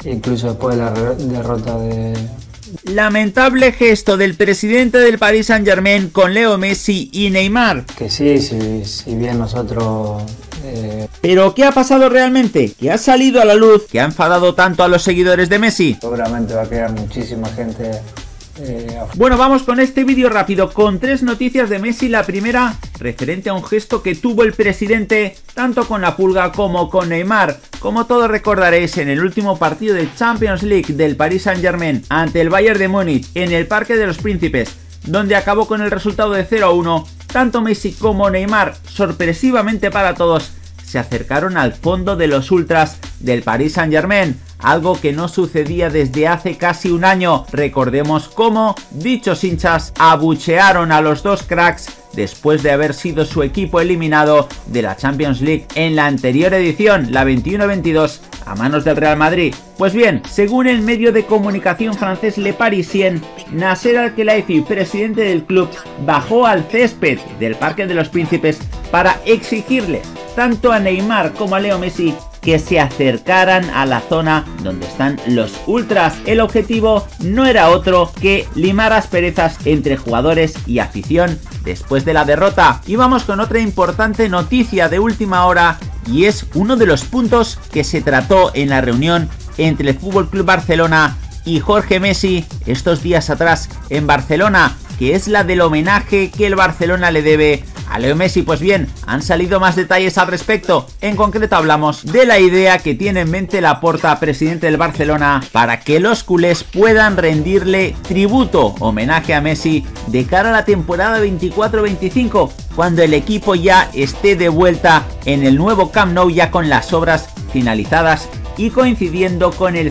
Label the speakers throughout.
Speaker 1: incluso después de la derrota de...
Speaker 2: Lamentable gesto del presidente del Paris Saint-Germain con Leo Messi y Neymar.
Speaker 1: Que sí, si bien nosotros...
Speaker 2: ¿Pero qué ha pasado realmente? ¿Qué ha salido a la luz que ha enfadado tanto a los seguidores de Messi?
Speaker 1: Seguramente va a quedar muchísima gente...
Speaker 2: Bueno, vamos con este vídeo rápido con 3 noticias de Messi. La primera, referente a un gesto que tuvo el presidente tanto con la Pulga como con Neymar. Como todos recordaréis, en el último partido de Champions League del Paris Saint-Germain ante el Bayern de Múnich en el Parque de los Príncipes, donde acabó con el resultado de 0-1, tanto Messi como Neymar, sorpresivamente para todos, se acercaron al fondo de los ultras del Paris Saint-Germain, algo que no sucedía desde hace casi un año. Recordemos cómo dichos hinchas abuchearon a los dos cracks después de haber sido su equipo eliminado de la Champions League en la anterior edición, la 21-22, a manos del Real Madrid. Pues bien, según el medio de comunicación francés Le Parisien, Nasser Al-Khelaifi, presidente del club, bajó al césped del Parque de los Príncipes para exigirle tanto a Neymar como a Leo Messi que se acercaran a la zona donde están los ultras. El objetivo no era otro que limar asperezas entre jugadores y afición después de la derrota. Y vamos con otra importante noticia de última hora, y es uno de los puntos que se trató en la reunión entre el FC Barcelona y Jorge Messi estos días atrás en Barcelona, que es la del homenaje que el Barcelona le debe a Leo Messi. Pues bien, han salido más detalles al respecto. En concreto hablamos de la idea que tiene en mente Laporta, presidente del Barcelona, para que los culés puedan rendirle tributo, homenaje a Messi, de cara a la temporada 24-25, cuando el equipo ya esté de vuelta en el nuevo Camp Nou, ya con las obras finalizadas y coincidiendo con el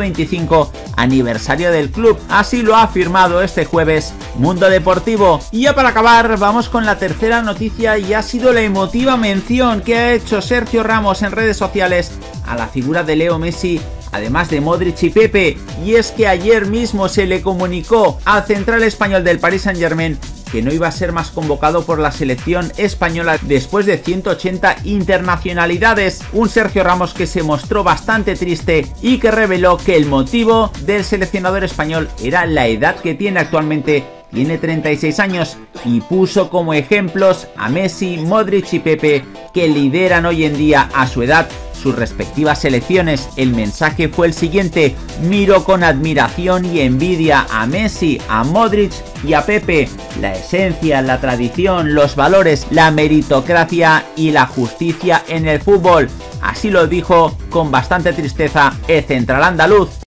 Speaker 2: 125 aniversario del club. Así lo ha afirmado este jueves Mundo Deportivo. Y ya para acabar, vamos con la tercera noticia, y ha sido la emotiva mención que ha hecho Sergio Ramos en redes sociales a la figura de Leo Messi, además de Modric y Pepe. Y es que ayer mismo se le comunicó al central español del Paris Saint-Germain que no iba a ser más convocado por la selección española después de 180 internacionalidades. Un Sergio Ramos que se mostró bastante triste y que reveló que el motivo del seleccionador español era la edad que tiene actualmente. Tiene 36 años y puso como ejemplos a Messi, Modric y Pepe, que lideran hoy en día a su edad sus respectivas selecciones. El mensaje fue el siguiente: miro con admiración y envidia a Messi, a Modric y a Pepe. La esencia, la tradición, los valores, la meritocracia y la justicia en el fútbol. Así lo dijo con bastante tristeza el central andaluz.